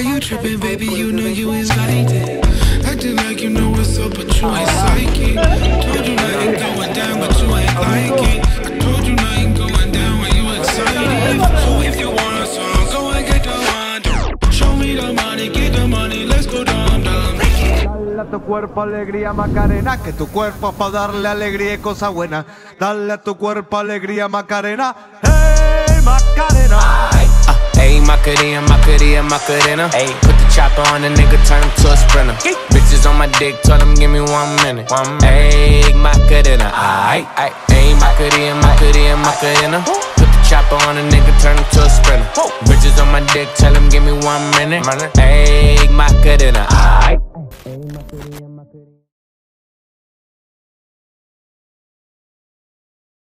you tripping, baby? You know you invited. Acting like you know what's up, but you ain't psychic. Told you nothing going down, but you ain't like it. I told you nothing going down when you excited. So if you want a song, go and get the one. Show me the money, get the money, let's go down, down. Dale a tu cuerpo alegría Macarena, que tu cuerpo es para darle alegría y cosa buena. Dale a tu cuerpo alegría Macarena, hey Macarena. Ayy, Macarena, Macarena, Macarena. Ayy, put the chopper on the nigga, turn him to a sprinter. Bitches on my dick, tell them give me 1 minute. Ayy, Macarena, aight, aight. Ayy, Macarena, Macarena, Macarena. Put the chopper on the nigga, turn him to a sprinter. Bitches on my dick, tell them give me 1 minute. Ayy, Macarena, aight.